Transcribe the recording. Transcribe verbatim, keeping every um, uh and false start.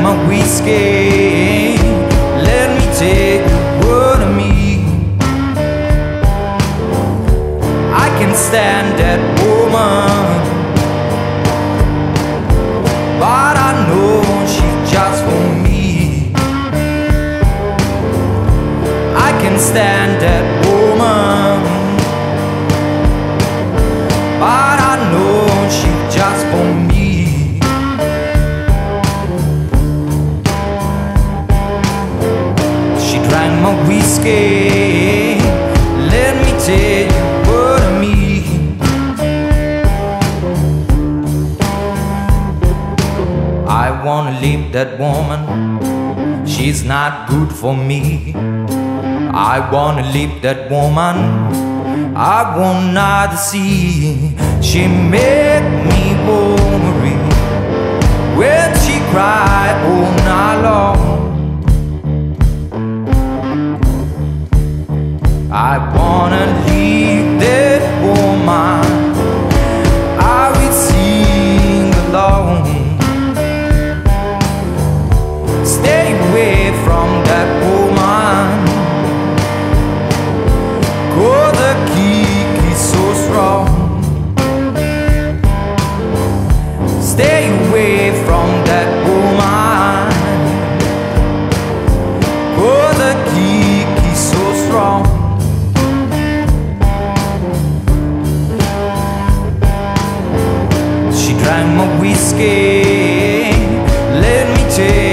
my whiskey. Let me take a word of me. I can stand that woman, but I know she's just for me. I can stand that woman, but I know she's just for me. She drank my whiskey. Let me tell you what I mean. I wanna leave that woman, she's not good for me. I wanna leave that woman, I want not to see. She make me worry when she cry all night long. I wanna leave that woman, I will sing alone. Stay away from that woman, 'cause the kick is so strong. Stay away from that woman, 'cause the kick is so strong. She drank my whiskey. Let me tell